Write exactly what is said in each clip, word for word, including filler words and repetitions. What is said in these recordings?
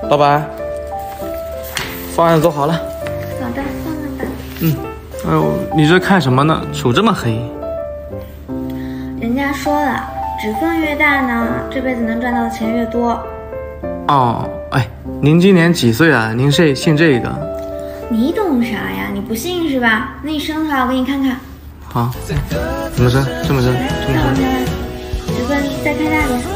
老板，方案做好了。 好的，放了吧。 嗯。哎呦，你这看什么呢？手这么黑。 人家说了，指缝越大呢，这辈子能赚到的钱越多。 哦，哎，您今年几岁啊？您是信这个？ 你懂啥呀？你不信是吧？那你伸出来，我给你看看。 好，怎么伸？这么伸？这么伸？ 指缝再开大点。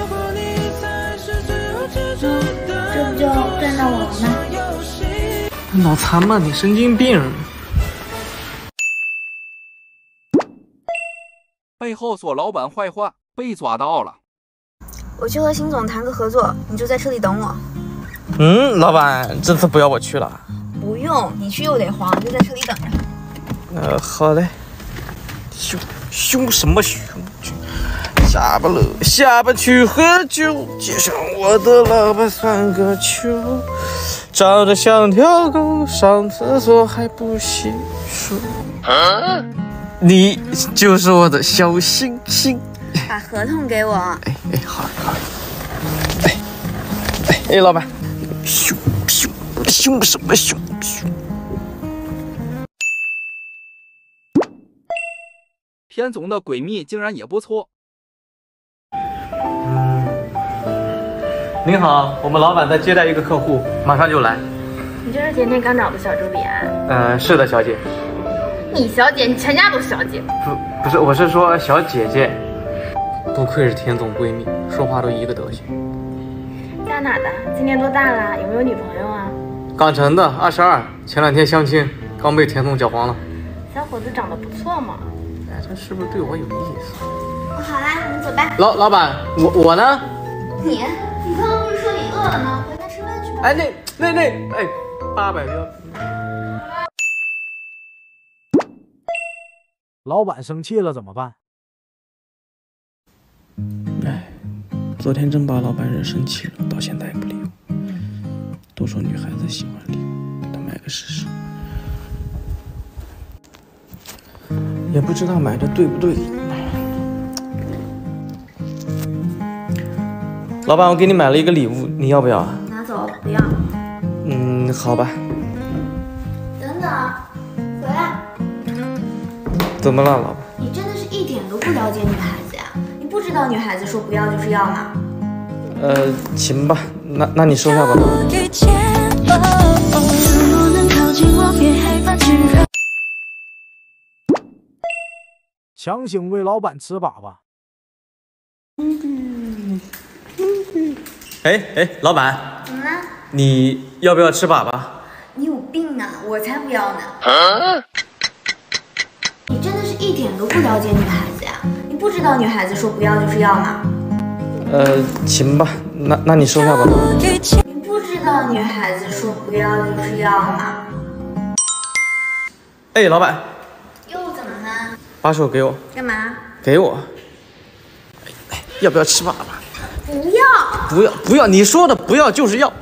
嗯，这不就赚到我了吗？ 脑残吗？你神经病！ 背后说老板坏话，被抓到了。 我去和邢总谈个合作，你就在车里等我。 嗯，老板，这次不要我去了。 不用，你去又得慌，就在车里等着。 呃，好嘞。凶凶什么凶？下班了，下班去喝酒，街上我的老板算个球，长得像条狗，上厕所还不洗漱。啊、你就是我的小星星。 把合同给我。 哎哎，好好。哎哎哎，老板，凶凶凶什么凶凶？ 偏总的闺蜜竟然也不错。 嗯，您好，我们老板在接待一个客户，马上就来。 你这是甜甜刚找的小助理啊？ 呃，是的，小姐。 你小姐，你全家都小姐。 不，不是，我是说小姐姐。不愧是田总闺蜜，说话都一个德行。 在哪的？今年多大了？有没有女朋友啊？ 刚成的，二十二。前两天相亲，刚被田总搅黄了。 小伙子长得不错嘛。 哎，这是不是对我有意思？ 我好啦，我们走吧。 老老板，我我呢？ 你，你刚刚不是说你饿了吗？回家吃饭去吧。 哎，那那那，哎，八百标。 老板生气了怎么办？ 哎，昨天真把老板惹生气了，到现在也不理我。都说女孩子喜欢礼物，给她买个试试。也不知道买的对不对。老板，我给你买了一个礼物，你要不要啊？ 拿走，不要。 嗯，好吧。 等等，回来。 怎么了，老板？ 你真的是一点都不了解女孩子呀！你不知道女孩子说不要就是要吗？ 呃，行吧，那那你收下吧。 强行为老板吃粑粑。 哎哎，老板， 怎么了？ 你要不要吃粑粑？ 你有病啊！我才不要呢！啊、你真的是一点都不了解女孩子呀！你不知道女孩子说不要就是要吗？ 呃，行吧，那那你收下吧。 你不知道女孩子说不要就是要吗？ 哎，老板， 又怎么了？ 把手给我。 干嘛？ 给我。哎，要不要吃粑粑？ 不要！ 不要不要，你说的不要就是要。